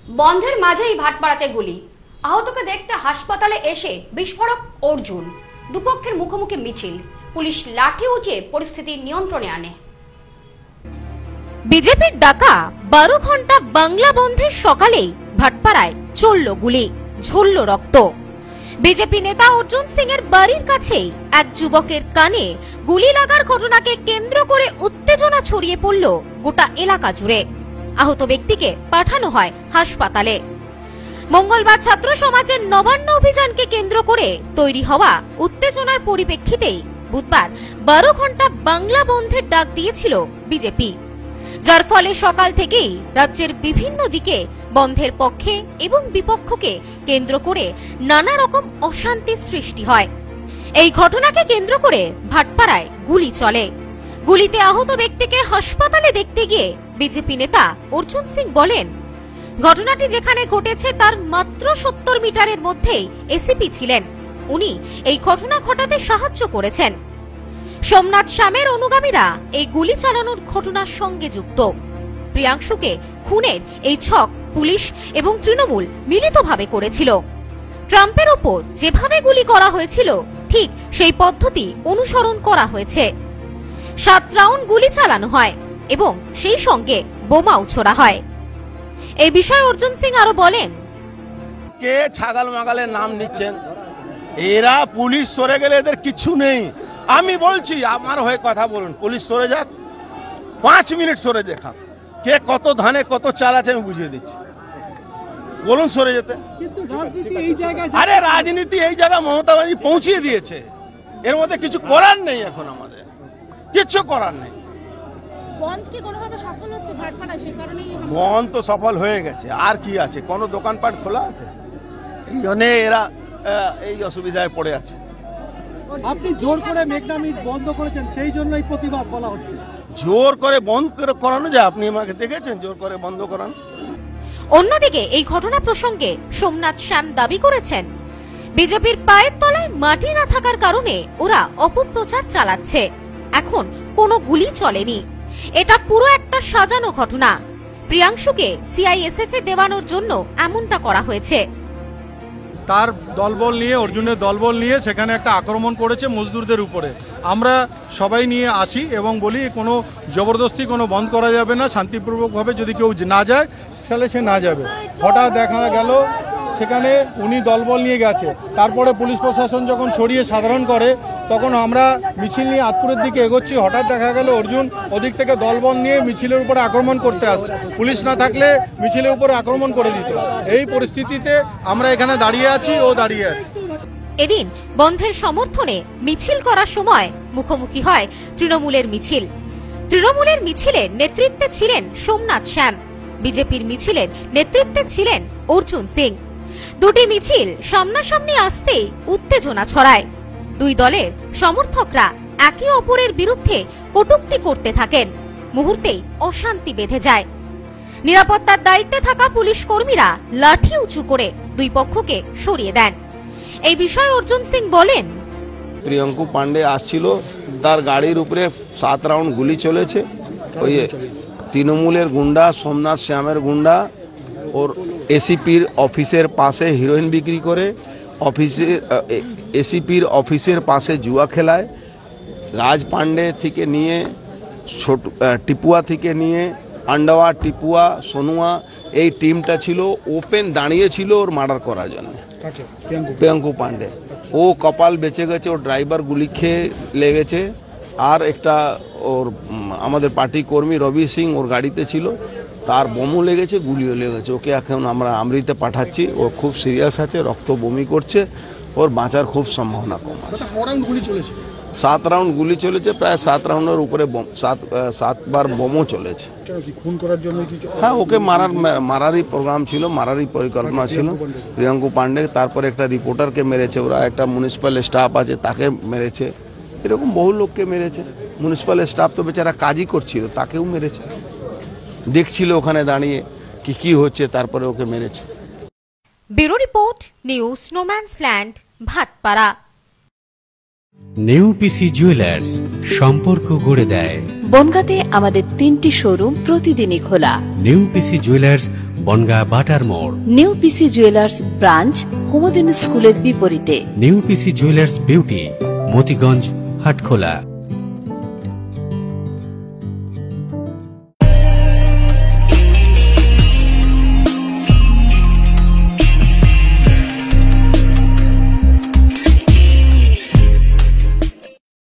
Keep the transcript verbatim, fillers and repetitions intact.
বন্ধের মাঝেই ভাটপাড়াতে গুলি, আহতকে দেখতে হাসপাতালে এসে বিস্ফোরক অর্জুন, দুপক্ষের মুখোমুখি মিছিল, পুলিশ লাঠি উঁচিয়ে পরিস্থিতি নিয়ন্ত্রণে আনে। বিজেপির ডাকা বারো ঘন্টা বাংলা বন্ধের সকালেই ভাটপাড়ায় চলল গুলি, ঝরল রক্ত। বিজেপি নেতা অর্জুন সিং এর বাড়ির কাছেই এক যুবকের কানে গুলি লাগার ঘটনাকে কেন্দ্র করে উত্তেজনা ছড়িয়ে পড়ল গোটা এলাকা জুড়ে। আহত ব্যক্তিকে পাঠানো হয় হাসপাতালে। মঙ্গলবার ছাত্র সমাজের নবান্ন অভিযানকে কেন্দ্র করে তৈরি হওয়া উত্তেজনার পরিপ্রেক্ষিতেই বুধবার বারো ঘন্টা বাংলা বন্ধের ডাক দিয়েছিল বিজেপি, যার ফলে সকাল থেকেই রাজ্যের বিভিন্ন দিকে বন্ধের পক্ষে এবং বিপক্ষকে কেন্দ্র করে নানা রকম অশান্তির সৃষ্টি হয়। এই ঘটনাকে কেন্দ্র করে ভাটপাড়ায় গুলি চলে। গুলিতে আহত ব্যক্তিকে হাসপাতালে দেখতে গিয়ে বিজেপি নেতা অর্জুন সিং বলেন, ঘটনাটি যেখানে ঘটেছে তার মাত্র সত্তর মিটারের মধ্যেই এসিপি ছিলেন, উনি এই ঘটনা ঘটাতে সাহায্য করেছেন। সোমনাথ শ্যামের অনুগামীরা এই গুলি চালানোর ঘটনার সঙ্গে যুক্ত। প্রিয়াংশুকে খুনের এই ছক পুলিশ এবং তৃণমূল মিলিতভাবে করেছিল। ট্রাম্পের ওপর যেভাবে গুলি করা হয়েছিল ঠিক সেই পদ্ধতি অনুসরণ করা হয়েছে। সাত রাউন্ড গুলি চালানো হয় এবং সেই সঙ্গে বোমাও ছোড়া হয়। এই বিষয়ে অর্জুন সিং আরো বলেন, কে ছাগল মাগালের নাম নিচ্ছেন, এরা পুলিশ সরে গেলে এদের কিছু নেই। আমি বলছি আমার হয়ে কথা বলুন, পুলিশ সরে যাক, পাঁচ মিনিট সরে দেখা কে কত ধানে কত চাল আছে আমি বুঝিয়ে দিচ্ছি, বলুন সরে যেতে। আরে রাজনীতি এই জায়গা মমতা ব্যানার্জি পৌঁছিয়ে দিয়েছে, এর মধ্যে কিছু করার নেই, এখন আমাদের কিছু করার নেই। বন্ধ তো সফল হয়ে গেছে, আর কি আছে, কোনো দোকানপাট খোলা আছে? এই জন্য এরা এই অসুবিধায় পড়ে আছে। আপনি জোর করে মেঘনা মিট বন্ধ করেছেন, সেই জন্যই প্রতিবাদ বলা হচ্ছে। জোর করে বন্ধ করানো যায়? আপনি আমাকে দেখেছেন জোর করে বন্ধ করানো? অন্যদিকে এই ঘটনা প্রসঙ্গে সোমনাথ শ্যাম দাবি করেছেন, বিজেপির পায়ের তলায় মাটি না থাকার কারণে ওরা অপপ্রচার চালাচ্ছে, এখন কোনো গুলি চলেনি, এটা পুরো একটা সাজানো ঘটনা। প্রিয়াংশুকে সিআইএসএফ এ দেওয়ানোর জন্য এমনটা করা হয়েছে। তার দলবল নিয়ে, অর্জুনের দলবল নিয়ে সেখানে একটা আক্রমণ করেছে মজদুরদের উপরে। আমরা সবাই নিয়ে আসি এবং বলি কোনো জবরদস্তি কোনো বন্ধ করা যাবে না, শান্তিপূর্বকভাবে যদি কেউ না যায় তাহলে সে না যাবে। হঠাৎ দেখা গেল সেখানে উনি দলবল নিয়ে গেছে, তারপরে পুলিশ প্রশাসন যখন সরিয়ে সাধারণ করে তখন আমরা মিছিল নিয়ে আতপুরের দিকে এগোচ্ছি। হঠাৎ দেখা গেল অর্জুন ওদিক থেকে দলবল নিয়ে মিছিলের উপরে আক্রমণ করতে আসছে, পুলিশ না থাকলে মিছিলের উপরে আক্রমণ করে দিত। এই পরিস্থিতিতে আমরা এখানে দাঁড়িয়ে আছি, ও দাঁড়িয়ে আছে। এদিন বন্ধের সমর্থনে মিছিল করার সময় মুখোমুখি হয় তৃণমূলের মিছিল। তৃণমূলের মিছিলের নেতৃত্বে ছিলেন সোমনাথ শ্যাম, বিজেপির মিছিলের নেতৃত্বে ছিলেন অর্জুন সিং। দুটি মিছিল সামনাসামনি আসতেই উত্তেজনা ছড়ায়। দুই দলের সমর্থকরা একে অপরের বিরুদ্ধে কটূক্তি করতে থাকেন। মুহূর্তেই অশান্তি বেঁধে যায়। নিরাপত্তার দায়িত্বে থাকা পুলিশ কর্মীরা লাঠি উঁচু করে দুই পক্ষকে সরিয়ে দেন। এই বিষয়ে অর্জুন সিং বলেন, প্রিয়াঙ্কু পান্ডে আসছিল, তার গাড়ির উপরে সাত রাউন্ড গুলি চলেছে। ওই তৃণমূলের গুন্ডা সোমনাথ শ্যামের গুন্ডা ওর এসিপির অফিসের পাশে হিরোইন বিক্রি করে, অফিসে এসিপির অফিসের পাশে জুয়া খেলায়। রাজ পান্ডে থেকে নিয়ে ছোট টিপুয়া থেকে নিয়ে আন্ডাওয়া, টিপুয়া, সোনুয়া, এই টিমটা ছিল ওপেন দাঁড়িয়েছিল ওর মার্ডার করার জন্য। প্রিয়াঙ্কু পান্ডে ও কপাল বেঁচে গেছে, ওর ড্রাইভার গুলি খেয়ে লেগেছে, আর একটা ওর আমাদের পার্টি কর্মী রবি সিং ওর গাড়িতে ছিল, তার বোমও লেগেছে, গুলিও লেগেছে। ওকে এখন আমরা আমৃতে পাঠাচ্ছি, ও খুব সিরিয়াস আছে, রক্ত বমি করছে, ওর বাঁচার খুব সম্ভাবনা কম আছে। সাত রাউন্ড গুলি চলেছে, প্রায় সাত রাউন্ডের উপরে সাত সাতবার বোমও চলেছে। হ্যাঁ, ওকে মারার মারারই প্রোগ্রাম ছিল, মারারই পরিকল্পনা ছিল প্রিয়াঙ্কু পান্ডে। তারপরে একটা রিপোর্টারকে মেরেছে ওরা, একটা মিউনিসিপ্যাল স্টাফ আছে তাকে মেরেছে, এরকম বহু লোককে মেরেছে। মিউনিসিপ্যাল স্টাফ তো বেচারা কাজই করছিল, তাকেও মেরেছে, দেখছিল ওখানে দাঁড়িয়ে কি কি হচ্ছে, তারপরে ওকে মেরেছে। Bureau report, news no man's land, Bhatpara. New PC jewellers, সম্পর্ক গড়ে দেয়। বনগাঁতে আমাদের তিনটি শোরুম প্রতিদিনই খোলা। নিউ পিসি জুয়েলার্স, বনগাঁ বাটার মোড়। New PC jewellers branch Kumudini স্কুলের বিপরীতে। New PC jewellers beauty, Matiganj, Hatkhola.